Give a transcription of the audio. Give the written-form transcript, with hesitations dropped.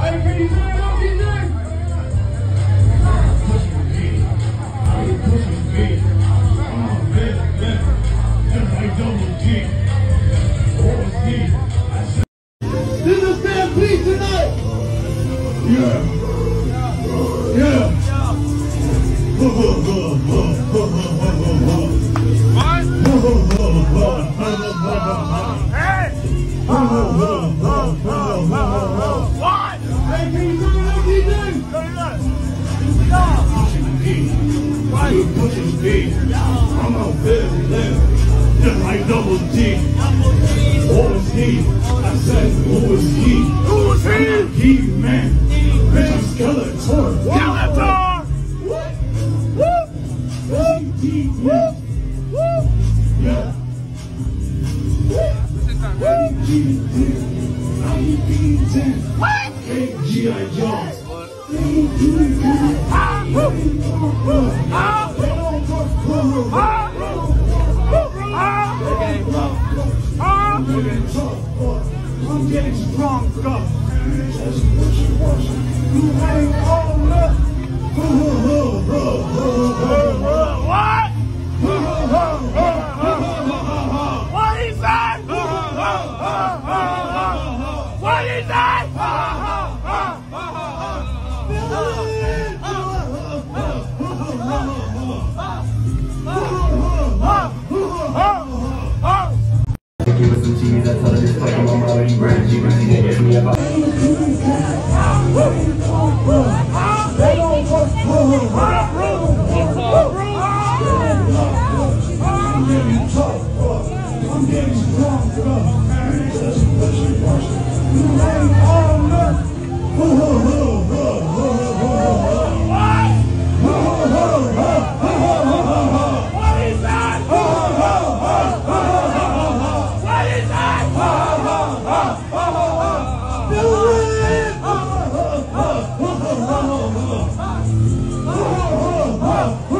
I'm out there just like double D. What was he? I said, who was he? Who was he? He, man. Bitch, I'm Skeletor. Skeletor! What? Whoop! Whoop! Whoop! Whoop! Yeah. What? G.I. Jones. I'm getting stronger. Just what you want. You ain't on up. What? What is that? What is that? Give us some cheese, I told her this fucking mama already brand. She really didn't get me about. I'm getting stronger. Just what you want. You ain't on up. What is that?